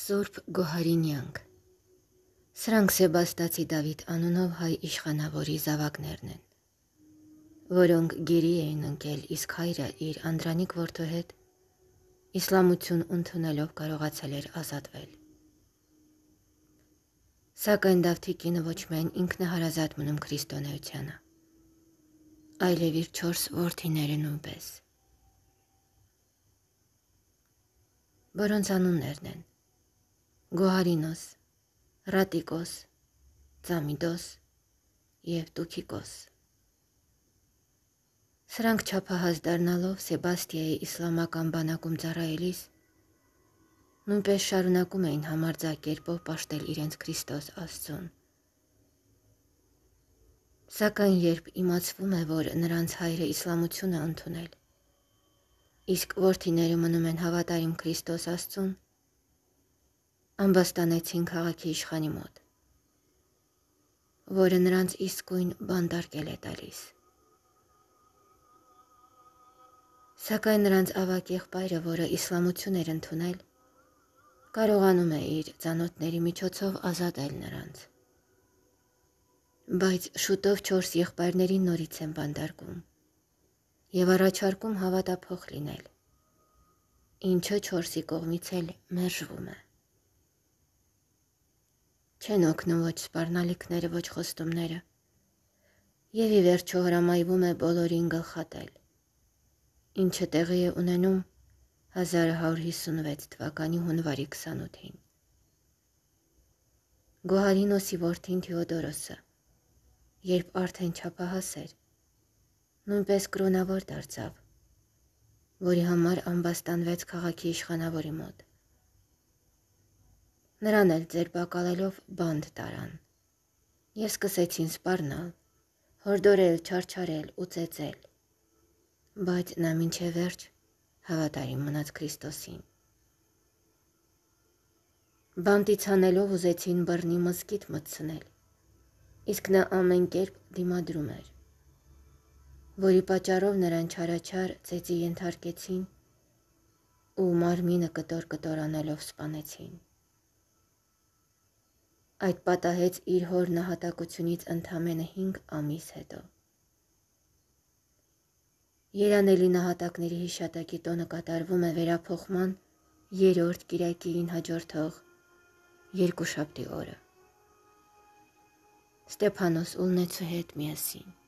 Սուրբ Գոհարինյանք Սրանք Սեբաստացի Դավիթ անունով հայ իշխանավորի զավակներն են, որոնք գերի էին ընկել, իսկ հայրը իր անդրանիկ որդու հետ իսլամություն ընդունելով կարողացել էր ազատվել։ Սակայն Դավթի կինը ոչ միայն ինքն է հարազատ մնում քրիստոնեությանը, այլև իր 4 որդիները նույնպես, որոնց անուններն են Գոհարինոս, Ռատիկոս, Ծամիդոս և Տուքիկոս։ Սրանք չափահաս դառնալով Սեբաստիայի իսլամական բանակում ծառայելիս նույնպես շարունակում էին համարձակ կերպով պաշտել իրենց Քրիստոս Աստծուն։ Սակայն երբ իմացվում է, որ նրանց հայրը իսլամություն է ընդունել, իսկ որդիները մնում են հավատարիմ Քրիստոս Աստծուն, ամբաստանեցին քաղաքի իշխանի մոտ, որը նրանց իսկույն բանտարկել է տալիս։ Սակայն նրանց ավագ եղբայրը, որը իսլամություն էր ընդունել, կարողանում է իր ծանոթների միջոցով ազատել նրանց։ Բայց շուտով 4 եղբայրներին նորից են բանտարկում և առաջարկում հավատափոխ լինել, ինչը 4-ի կողմից էլ մերժվում է։ Չեն օգնում ոչ սպառնալիքները, ոչ խոստումները, և ի վերջո հրամայվում է բոլորին գլխատել, ինչը տեղի է ունենում 1156 թվականի հունվարի 28-ին։ Գոհարինոսի որդին Թեոդորոսը, երբ արդեն չափահաս էր, նույնպես կրոնավոր դարձավ, որի համար ամբաստանվեց քաղաքի իշխանավորի մոտ։ Նրան էլ ձերբակալելով բանտ տարան և սկսեցին սպառնալ, հորդորել, չարչարել ու ծեծել, բայց նա մինչև վերջ հավատարիմ մնաց Քրիստոսին։ Բանտից հանելով ուզեցին բռնի մզկիթ մտցնել, իսկ նա ամեն կերպ դիմադրում էր, որի պատճառով նրան չարաչար ծեծի ենթարկեցին ու մարմինը կտոր-կտոր անելով սպանեցին։ Այդ պատահեց իր հոր նահատակությունից ընդամենը 5 ամիս հետո։ Երանելի նահատակների հիշատակի տոնը կատարվում է վերափոխման 3-րդ կիրակիին հաջորդող երկուշաբթի օրը։ Ստեփանոս Ուլնեցու հետ միասին։